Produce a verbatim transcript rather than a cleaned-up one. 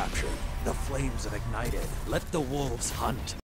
captured. The flames have ignited. Let the wolves hunt.